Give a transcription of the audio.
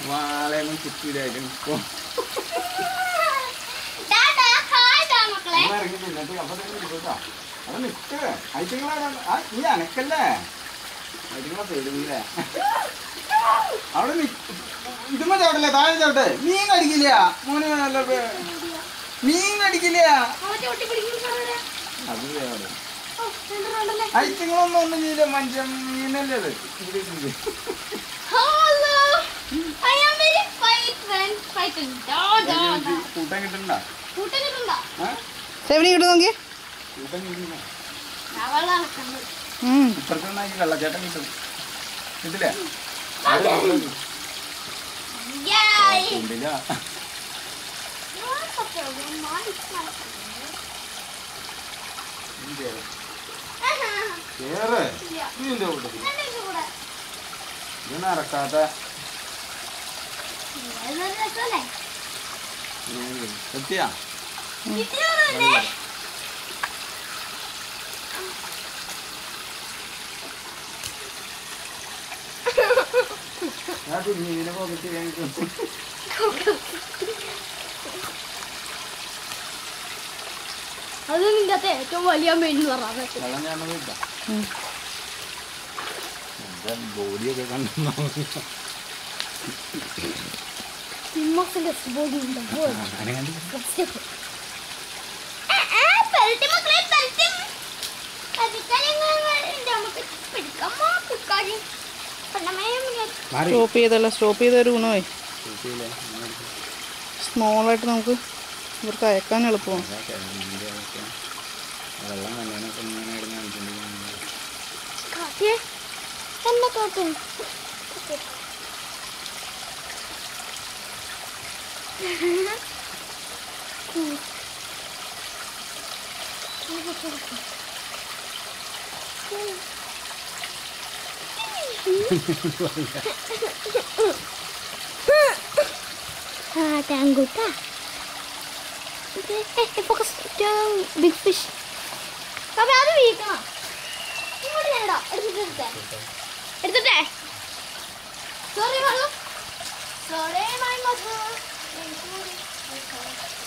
വാളയൊന്നും കിട്ടിയില്ലായിരുന്നു ഇപ്പൊ ഇറങ്ങി തിന്നിട്ട് അപ്പൊ തന്നെ കിട്ടൂട്ടാ അത് നിക്ക് ഐറ്റങ്ങളാണ് നീ അനക്കല്ലേ ഐറ്റങ്ങളെ പേടില്ലേ അവിടെ ഇതുമ്പോ ചവിട്ടല്ലേ താഴെ ചവിട്ടെ മീൻ കടിക്കില്ല മോന് നല്ല മീൻ കടിക്കില്ല അത് ഐറ്റങ്ങളൊന്നും ഒന്നും ചെയ്യില്ല മനുഷ്യൻ മീനല്ലേ അത് കൂട്ടം കിട്ടണ്ട നോക്കി ഇപ്പുറത്തുനിന്നാക്കി വെള്ളച്ചാട്ടം കിട്ടും കിട്ടില്ലേ ഇതൊന്നും ഇറക്കാത്ത എത്തിയാ മീനെ പോകത്തി അത് നിന്റെ ഏറ്റവും വലിയ മീൻ വെള്ളം ഞാനത് ബോഡിയൊക്കെ കണ്ടു സ്റ്റോപ്പ് ചെയ്തല്ല സ്റ്റോപ്പ് ചെയ്തൊരു ഗുണമായി സ്മോളായിട്ട് നമുക്ക് ഇവർക്ക് അയക്കാൻ എളുപ്പമാണ് വെള്ളം Anggota. Fokus yang big fish. Tapi ada വീക്കണം. ഇങ്ങോട്ട് നേടാ. എടുത്തിട്ടേ. Sorry, Malu. Sorry, my mother.